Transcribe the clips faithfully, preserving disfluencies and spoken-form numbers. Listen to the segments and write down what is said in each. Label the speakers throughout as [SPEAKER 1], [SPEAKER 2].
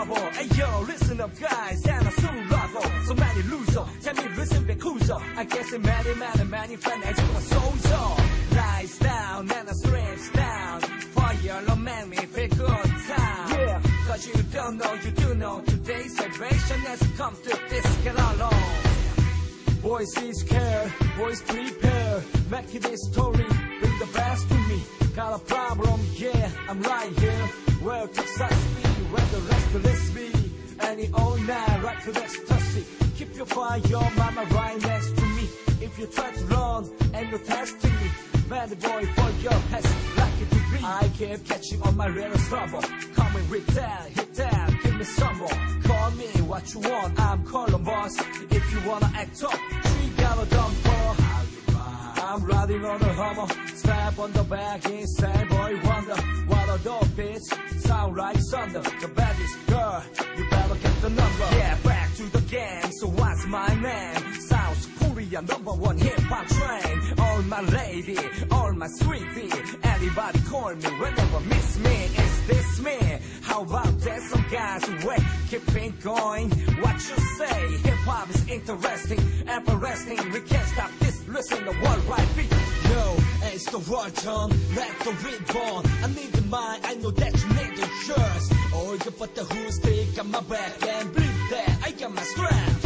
[SPEAKER 1] trouble. Hey yo, listen up guys, and a 술라고. So many loser, tell me listen back who's up. I guess it many, many, many fan I just want so-so. Lies down, and a strips down. Fire, don't make me feel good time. Yeah, cause you don't know, you do know. Today's vibration has come to this, get along. Boys is care, boys prepare. Make it a story, bring the best to me. Got a problem, yeah, I'm right here. Where Texas be, where the rest of this be. Any all night, right to ecstasy. Keep your fire, your mama right next to me. If you try to run, and you're testing me. Bad boy for your past, lucky to be. I keep catching on my real trouble. Coming with that, hit that, give me some more. Call me what you want, I'm Columbus. If you wanna act up, she got a dump for. I'm riding on a Hummer, strap on the back, inside boy wonder. What a dope bitch, sound like thunder. The baddest girl, you better get the number. Yeah, back to the game, so what's my name? Sounds Korean, number one hip-hop train. All my lady, all my sweetie. Anybody call me whenever miss me. Is this me? How about that? Some guys who wait, keep it going. What you say? Hip-hop is interesting, everlasting. We can't stop this, listen to what right beat. Yo, it's the right turn, let the reborn. I need the mind, I know that you need the yours. Oh, you put the who's take on my back and believe that I got my strength.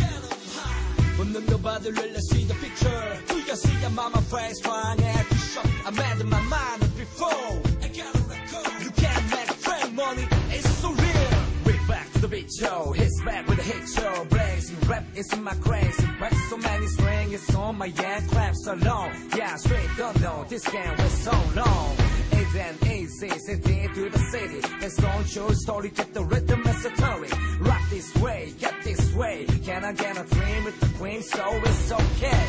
[SPEAKER 1] But nobody really see the picture. Do you see your mama face trying at the shop? I made my mind before. I gotta let go. You can't make friend money, it's so real. We're back to the beat show, hits back with a hit show. Blazing rap is in my crazy back. So many strings, it's on my hand, clamps so long. Yeah, straight don't know, this game was so long. It's an easy city to the city. Let's don't your story, get the rhythm as a story. Rock this way, get this way. Can I get a dream with the queen? So it's okay.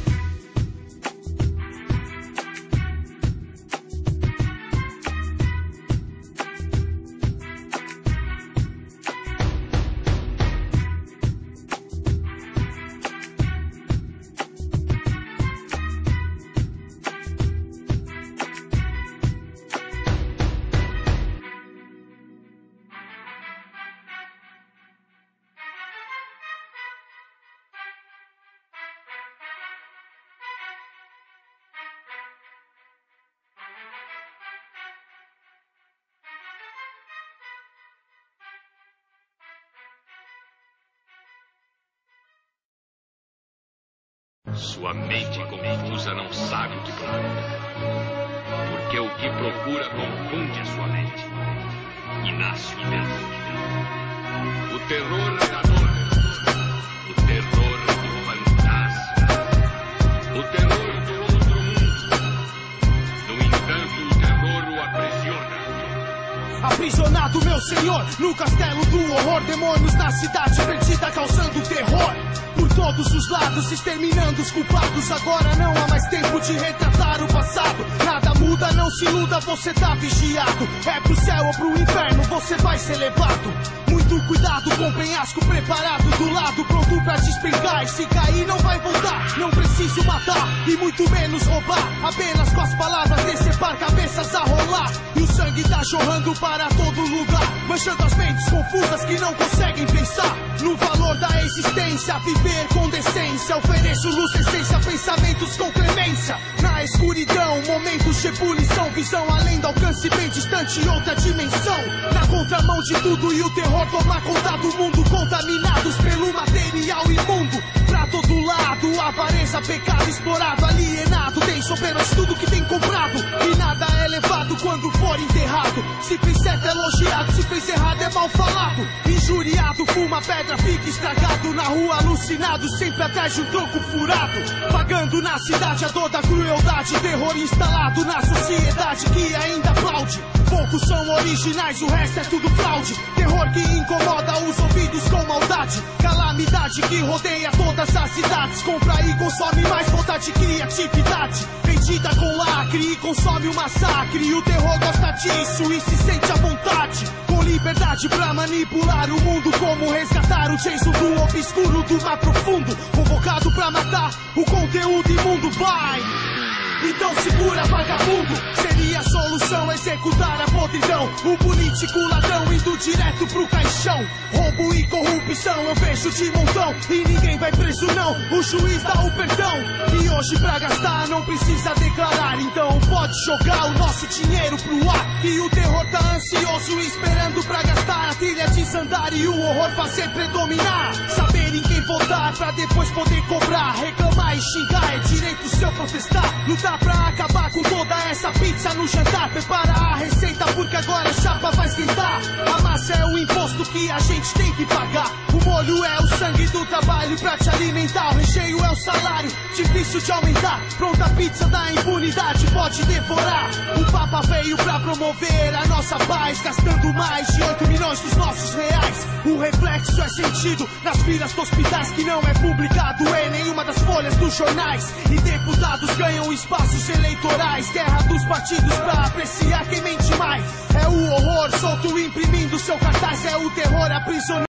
[SPEAKER 2] Sua mente confusa não sabe o que procura, porque o que procura confunde a sua mente. Inácio Mendes. O terror da dor, o terror do fantasma, o terror do outro mundo. No entanto, o terror o aprisiona.
[SPEAKER 3] Aprisionado, meu senhor, no castelo do horror. Demônios na cidade perdida causando terror. Por todos os lados, exterminando os culpados. Agora não há mais tempo de retratar o passado. Nada muda, não se iluda, você tá vigiado. É pro céu ou pro inferno, você vai ser levado. Muito cuidado com o penhasco preparado do lado, pronto pra despencar. E se cair não vai voltar. Não preciso matar e muito menos roubar. Apenas com as palavras decepar cabeças a rolar. E o sangue tá jorrando para todo lugar, manchando as mentes confusas que não conseguem pensar no valor da existência. Viver com decência, ofereço luz, essência, pensamentos com clemência. Na escuridão, momentos de ebulição, visão além do alcance, bem distante, outra dimensão. Na contramão de tudo e o terror toma conta do mundo, contaminados pelo material imundo. Pra todo lado, avareza, pecado explorado, alienado, tem apenas tudo que tem comprado. E nada é levado quando for enterrado. Se fez certo é elogiado, se fez errado é mal falado. Injuriado, fuma pedra, fica estragado. Na rua alucinado, sempre atrás de um tronco furado. Pagando na cidade a dor da crueldade. Terror instalado na sociedade que ainda aplaude. Poucos são originais, o resto é tudo fraude. Terror que incomoda os ouvidos com maldade. Calamidade que rodeia todas as cidades. Compra e consome mais vontade, criatividade. Vendida com lacre e consome o massacre. E o terror gosta disso e se sente à vontade. Com liberdade pra manipular o mundo. Como resgatar o Jason do obscuro do mar profundo. Convocado pra matar o conteúdo imundo, vai! Então segura, vagabundo. Seria a solução executar a podridão. O político ladrão indo direto pro caixão. Roubo e corrupção eu vejo de montão. E ninguém vai preso não, o juiz dá o perdão. E hoje pra gastar não precisa declarar. Então pode jogar o nosso dinheiro pro ar. E o terror tá ansioso esperando pra gastar. A trilha desandar e o horror fazer predominar. Saber em quem votar pra depois poder cobrar. Reclamar e xingar é direito seu protestar. Lutar pra acabar com toda essa pizza no jantar. Prepara a receita porque agora a chapa vai esquentar. A massa é o imposto que a gente tem que pagar. O molho é o sangue do trabalho pra te alimentar. O recheio é o salário, difícil de aumentar. Pronta a pizza da impunidade, pode devorar. O Papa veio pra promover a nossa paz, gastando mais de oito milhões dos nossos reais. O reflexo é sentido nas filas dos hospitais, que não é publicado em nenhuma das folhas dos jornais. E deputados ganham espaços eleitorais. Guerra dos partidos pra apreciar quem mente mais. É o horror solto imprimindo seu cartaz. É o terror aprisionado.